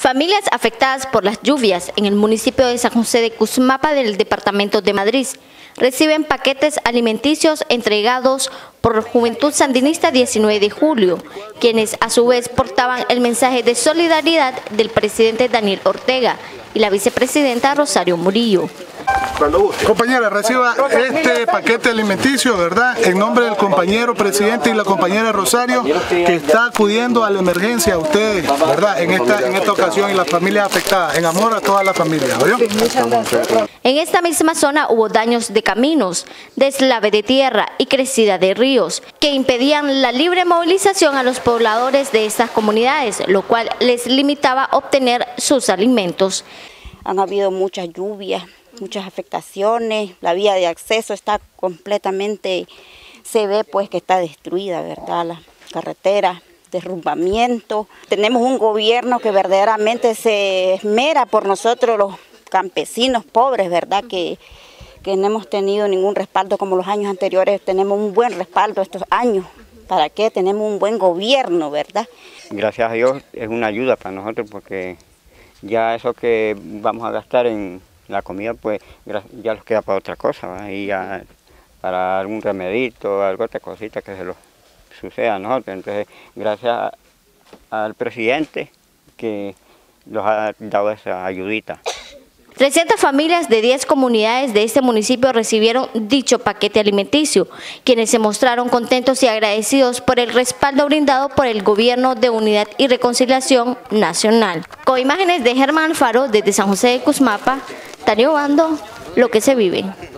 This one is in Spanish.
Familias afectadas por las lluvias en el municipio de San José de Cusmapa del departamento de Madrid reciben paquetes alimenticios entregados por Juventud Sandinista 19 de julio, quienes a su vez portaban el mensaje de solidaridad del presidente Daniel Ortega y la vicepresidenta Rosario Murillo. Compañera, reciba este paquete alimenticio, ¿verdad? En nombre del compañero presidente y la compañera Rosario, que está acudiendo a la emergencia a ustedes, ¿verdad? En esta ocasión y las familias afectadas, en amor a todas las familias, ¿oyó? En esta misma zona hubo daños de caminos, deslave de tierra y crecida de ríos, que impedían la libre movilización a los pobladores de estas comunidades, lo cual les limitaba obtener sus alimentos. Han habido muchas lluvias, muchas afectaciones, la vía de acceso está completamente, se ve pues que está destruida, ¿verdad? La carretera, derrumbamiento. Tenemos un gobierno que verdaderamente se esmera por nosotros los campesinos pobres, ¿verdad? Que no hemos tenido ningún respaldo como los años anteriores, tenemos un buen respaldo estos años. ¿Para qué? Tenemos un buen gobierno, ¿verdad? Gracias a Dios es una ayuda para nosotros porque ya eso que vamos a gastar en la comida, pues ya nos queda para otra cosa, ¿va? Y ya para algún remedito, alguna otra cosita que se nos suceda a nosotros. Entonces, gracias al presidente que nos ha dado esa ayudita. 300 familias de 10 comunidades de este municipio recibieron dicho paquete alimenticio, quienes se mostraron contentos y agradecidos por el respaldo brindado por el Gobierno de Unidad y Reconciliación Nacional. Con imágenes de Germán Alfaro desde San José de Cusmapa, Tania Obando, Lo que se vive.